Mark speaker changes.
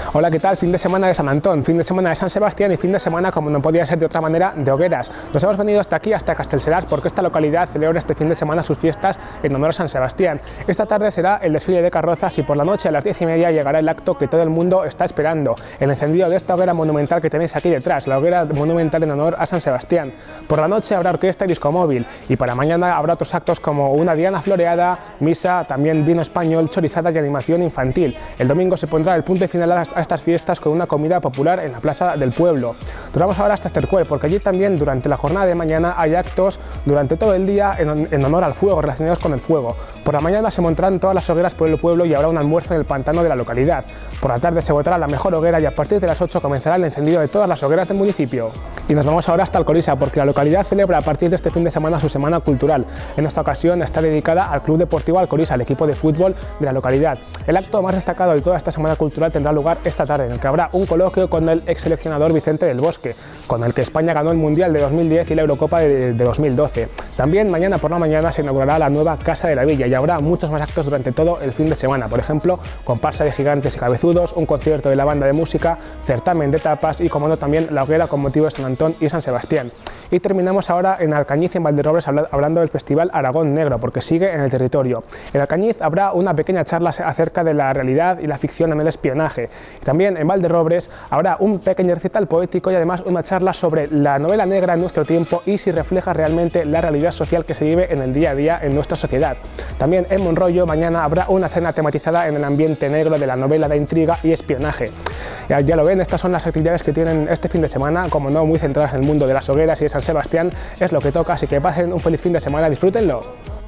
Speaker 1: Hola, ¿qué tal? Fin de semana de San Antón, fin de semana de San Sebastián y fin de semana, como no podía ser de otra manera, de hogueras. Nos hemos venido hasta aquí, hasta Castellseràs, porque esta localidad celebra este fin de semana sus fiestas en honor a San Sebastián. Esta tarde será el desfile de carrozas y por la noche a las 10:30 llegará el acto que todo el mundo está esperando, el encendido de esta hoguera monumental que tenéis aquí detrás, la hoguera monumental en honor a San Sebastián. Por la noche habrá orquesta y disco móvil y para mañana habrá otros actos como una diana floreada, misa, también vino español, chorizada y animación infantil. El domingo se pondrá el punto final a estas fiestas con una comida popular en la plaza del pueblo. Nos vamos ahora hasta Estercué, porque allí también durante la jornada de mañana hay actos durante todo el día en honor al fuego, relacionados con el fuego. Por la mañana se montarán todas las hogueras por el pueblo y habrá un almuerzo en el pantano de la localidad. Por la tarde se votará la mejor hoguera y a partir de las 8 comenzará el encendido de todas las hogueras del municipio. Y nos vamos ahora hasta Alcoriza, porque la localidad celebra a partir de este fin de semana su semana cultural. En esta ocasión está dedicada al Club Deportivo Alcoriza, el equipo de fútbol de la localidad. El acto más destacado de toda esta semana cultural tendrá lugar esta tarde, en el que habrá un coloquio con el ex seleccionador Vicente del Bosque, con el que España ganó el Mundial de 2010 y la Eurocopa de 2012. También mañana por la mañana se inaugurará la nueva Casa de la Villa y habrá muchos más actos durante todo el fin de semana, por ejemplo, comparsa de gigantes y cabezudos, un concierto de la banda de música, certamen de tapas y, como no, también la hoguera con motivo de San Antón y San Sebastián. Y terminamos ahora en Alcañiz, en Valderrobres, hablando del Festival Aragón Negro, porque sigue en el territorio. En Alcañiz habrá una pequeña charla acerca de la realidad y la ficción en el espionaje. Y también en Valderrobres habrá un pequeño recital poético y además una charla sobre la novela negra en nuestro tiempo y si refleja realmente la realidad social que se vive en el día a día en nuestra sociedad. También en Monroyo mañana habrá una cena tematizada en el ambiente negro de la novela de intriga y espionaje. Ya lo ven, estas son las actividades que tienen este fin de semana, como no muy centradas en el mundo de las hogueras y de San Sebastián, es lo que toca, así que pasen un feliz fin de semana, disfrútenlo.